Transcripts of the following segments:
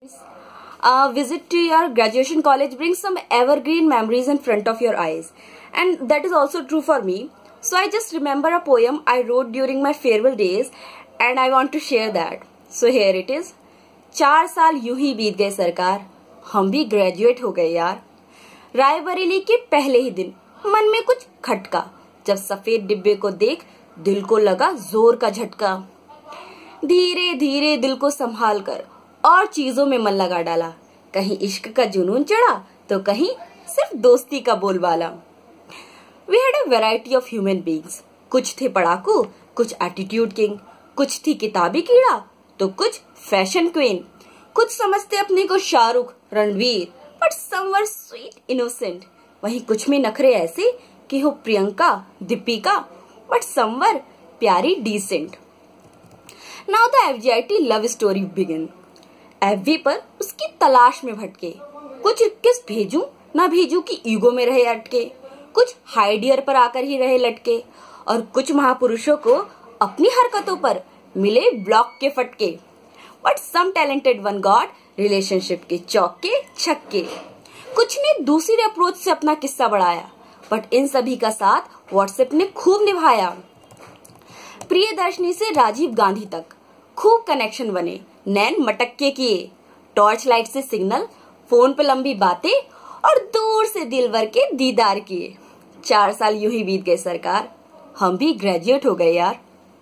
A visit to your graduation college brings some evergreen memories in front of your eyes, and that is also true for me. So I just remember a poem I wrote during my farewell days and I want to share that. So here it is. 4 साल यूं ही बीत गए सरकार, हम भी graduate हो गए यार। रायबरेली के पहले ही दिन मन में कुछ खटका, जब सफेद डिब्बे को देख दिल को लगा जोर का झटका। धीरे धीरे दिल को संभाल कर और चीजों में मन लगा डाला, कहीं इश्क का जुनून चढ़ा तो कहीं सिर्फ दोस्ती का बोलबाला। We had a variety of human beings. कुछ थे पढ़ाकू, कुछ एटीट्यूड किंग, कुछ थी किताबी कीड़ा तो कुछ फैशन क्वीन। कुछ समझते अपने को Shahrukh Ranveer, but some were sweet innocent. वहीं कुछ में नखरे ऐसे कि हो Priyanka Deepika, but some were प्यारी decent. Now the FGIET love story begin. FB पर उसकी तलाश में भटके, कुछ किस भेजूं ना भेजूं की ईगो में रहे अटके, कुछ हाइडियर पर आकर ही रहे लटके, और कुछ महापुरुषों को अपनी हरकतों पर मिले ब्लॉक के फटके। But some talented one got relationship के चौके छक्के। कुछ ने दूसरी अप्रोच से अपना किस्सा बढ़ाया, बट इन सभी का साथ व्हाट्सएप ने खूब निभाया। प्रियदर्शनी से राजीव गांधी तक खूब कनेक्शन बने, नैन मटक्के किए, टॉर्च लाइट से सिग्नल, फोन पे लंबी बातें और दूर से दिलवर के दीदार किए। 4 साल यूं ही बीत गए सरकार, हम भी ग्रेजुएट हो गए यार।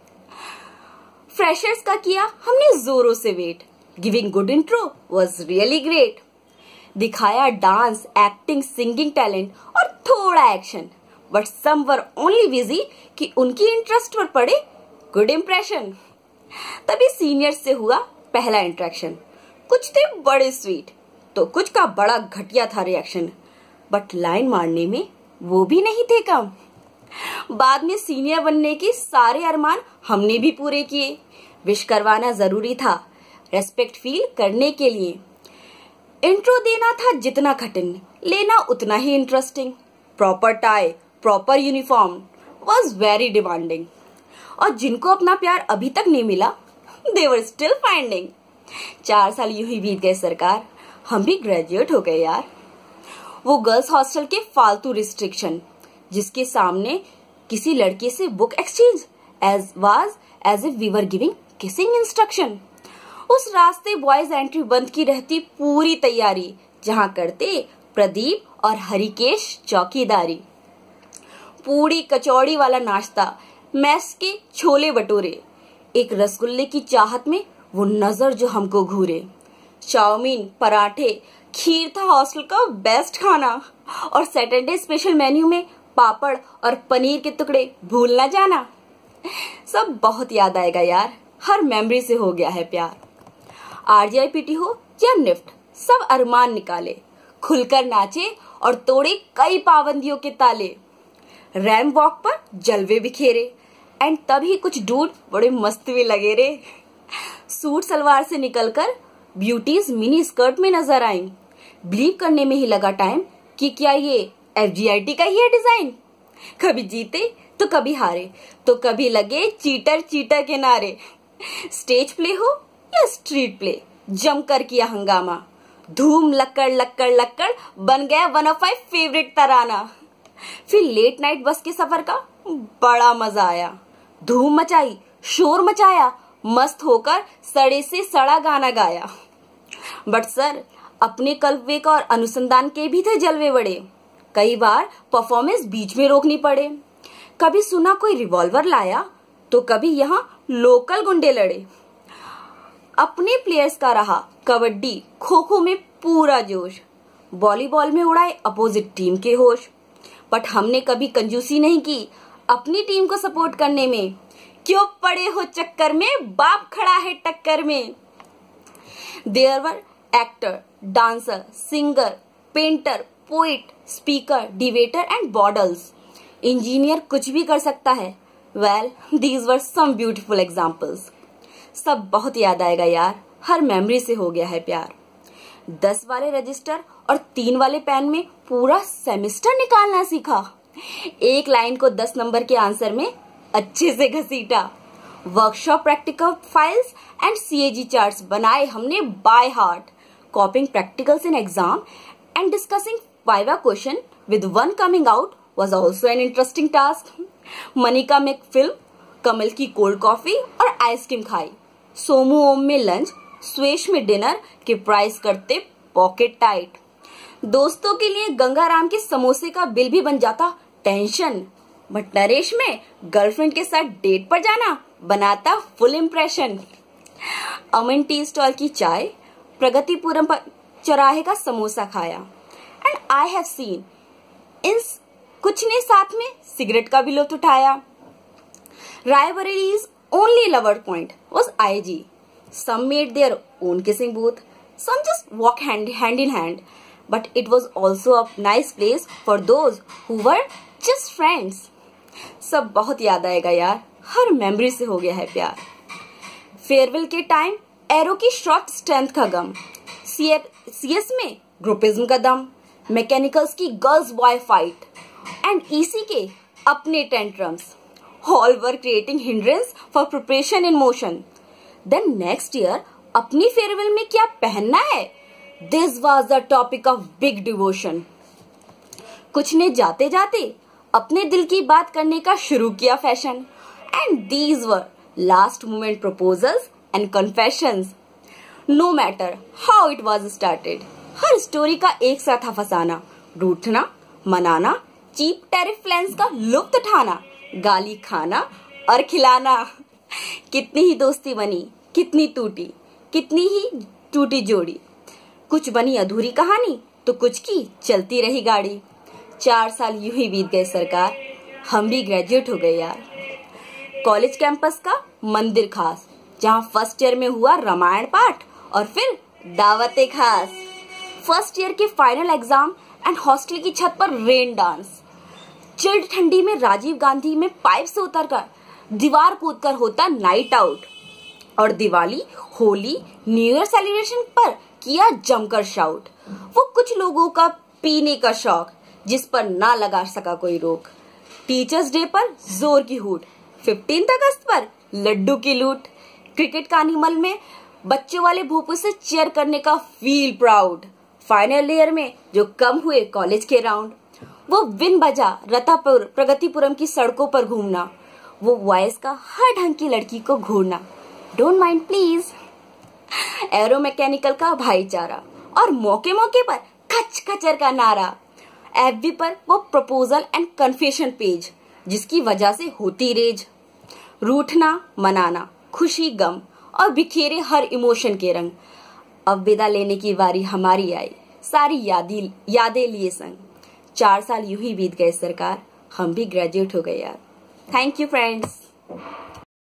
फ्रेशर्स का किया हमने जोरों से wait, giving good intro was really great. दिखाया डांस, एक्टिंग, सिंगिंग टैलेंट और थोड़ा action, but some were only busy कि उनकी इंटरेस्ट पर पड़े गुड इम्प्रेशन। तभी सीनियर्स से हुआ पहला इंटरेक्शन, कुछ थे बड़े स्वीट तो कुछ का बड़ा घटिया था रिएक्शन, बट लाइन मारने में वो भी नहीं थे कम। बाद में सीनियर बनने के सारे अरमान हमने भी पूरे किए। विश करवाना जरूरी था रेस्पेक्ट फील करने के लिए। इंट्रो देना था जितना कठिन, लेना उतना ही interesting. Proper tie, proper uniform was very demanding. और जिनको अपना प्यार अभी तक नहीं मिला, दे वर स्टिल फाइंडिंग। 4 साल यूं ही बीत गए सरकार, हम भी ग्रेजुएट हो गए यार। वो गर्ल्स हॉस्टल के फालतू रिस्ट्रिक्शन, जिसके सामने किसी लड़के से book exchange as if we were giving kissing instruction. उस रास्ते बॉयज एंट्री बंद की रहती पूरी तैयारी, जहां करते प्रदीप और हरिकेश चौकीदारी। पूड़ी कचौड़ी वाला नाश्ता, मैस के छोले भटूरे, एक रसगुल्ले की चाहत में वो नजर जो हमको घूरे। चाउमीन, पराठे, खीर था हॉस्टल का बेस्ट खाना, और सैटरडे स्पेशल मेन्यू में पापड़ और पनीर के टुकड़े भूल ना जाना। सब बहुत याद आएगा यार, हर मेमोरी से हो गया है प्यार। RGIPT हो या निफ्ट, सब अरमान निकाले, खुलकर नाचे और तोड़े कई पाबंदियों के ताले। रैम वॉक पर जलवे बिखेरे, एंड तभी कुछ डूड बड़े मस्त भी लगे रे। सूट सलवार से निकलकर ब्यूटीज मिनी स्कर्ट में नजर आई। बिलीव करने में ही लगा टाइम कि क्या ये FGIET का ही है डिजाइन। कभी जीते तो कभी हारे, तो कभी लगे चीटर चीटर के नारे। स्टेज प्ले हो या स्ट्रीट प्ले, जमकर किया हंगामा। धूम लक्कड़ लक्कड़ लक्कड़ बन गया वन ऑफ माई फेवरेट तराना। फिर लेट नाइट बस के सफर का बड़ा मजा आया। धूम मचाई, शोर मचाया, मस्त होकर सड़े से सड़ा गाना गाया। बट सर, अपने कल्पवेक और अनुसंधान के भी थे जलवे बड़े। कई बार परफॉर्मेंस बीच में रोकनी पड़े। कभी सुना कोई रिवॉल्वर लाया, तो कभी यहाँ लोकल गुंडे लड़े। अपने प्लेयर्स का रहा कबड्डी खो खो में पूरा जोश। वॉलीबॉल में उड़ाए अपोजिट टीम के होश। बट हमने कभी कंजूसी नहीं की अपनी टीम को सपोर्ट करने में। क्यों पड़े हो चक्कर में, बाप खड़ा है टक्कर में। There were actor, dancer, singer, painter, poet, speaker, debater and models. Engineer कुछ भी कर सकता है। Well, these were some beautiful examples. सब बहुत याद आएगा यार, हर मेमोरी से हो गया है प्यार। 10 वाले रजिस्टर और 3 वाले पेन में पूरा सेमेस्टर निकालना सीखा। एक लाइन को 10 नंबर के आंसर में अच्छे से घसीटा। Workshop practical files and CAG charts बनाए हमने by heart. copying practicals in exam and discussing viva question with one coming out was also an interesting task. Manika में फिल्म, कमल की कोल्ड कॉफी और आइसक्रीम खाई, सोमू ओम में लंच, स्वेश में डिनर के price करते पॉकेट टाइट। दोस्तों के लिए गंगाराम के समोसे का बिल भी बन जाता टेंशन, बट नरेश में गर्लफ्रेंड के साथ डेट पर जाना बनाता full impression. Aman tea stall की चाय, प्रगतिपुरम पर चौराहे का समोसा खाया। And I have seen in कुछ ने साथ में सिगरेट का भी लुत्फ उठाया। Raebareli's only lover point was IG. Some made their own kissing booth, some just walk hand in hand, but it was also a nice place for those who were just friends. सब बहुत याद आएगा यार, हर memory से हो गया है प्यार। फेयरवेल के टाइम एरो की शॉर्ट स्ट्रेंथ का गम, CS में ग्रुपिज्म का दम, मैकेनिकल्स की girls boy fight and EC के अपने tantrums, all were creating hindrance for preparation in motion. Then next year अपनी फेयरवेल में क्या पहनना है, this was the topic of big devotion. कुछ ने जाते जाते अपने दिल की बात करने का शुरू किया fashion, and these were last moment proposals and confessions. No matter how it was started, हर स्टोरी का एक सा था फसाना, रूठना, मनाना, चीप टैरिफ प्लान्स का लुत्फ उठाना, गाली खाना और खिलाना। कितनी ही दोस्ती बनी, कितनी ही टूटी जोड़ी, कुछ बनी अधूरी कहानी तो कुछ की चलती रही गाड़ी। 4 साल यूं ही बीत गए सरकार, हम भी ग्रेजुएट हो गए यार। कॉलेज कैंपस का मंदिर खास, जहां फर्स्ट ईयर में हुआ रामायण पाठ और फिर दावतें खास। फर्स्ट ईयर के फाइनल एग्जाम एंड हॉस्टल की छत पर रेन डांस, चिल्ड ठंडी में राजीव गांधी में पाइप से उतरकर दीवार कूदकर होता नाइट आउट, और Diwali, Holi, new year celebration पर किया जमकर शाउट। वो कुछ लोगों का पीने का शौक जिस पर ना लगा सका कोई रोक। टीचर्स डे पर जोर की हूट, 15 अगस्त पर लड्डू की लूट, क्रिकेट कार्निवल में बच्चों वाले भोपू से चेयर करने का फील प्राउड, फाइनल ईयर में जो कम हुए कॉलेज के राउंड, वो विन बजा रतापुर प्रगतिपुरम की सड़कों पर घूमना, वो वॉइस का हर ढंग की लड़की को घूरना, don't mind please, aero mechanical का भाईचारा और मौके मौके पर खच खचर का नारा, FB पर वो प्रपोजल एंड कन्फेशन पेज जिसकी वजह से होती रेज, रूठना, मनाना, खुशी, गम और बिखेरे हर इमोशन के रंग। अब विदा लेने की बारी हमारी आई, सारी यादें लिए संग। 4 साल यूं ही बीत गए सरकार, हम भी ग्रेजुएट हो गए यार। Thank you friends.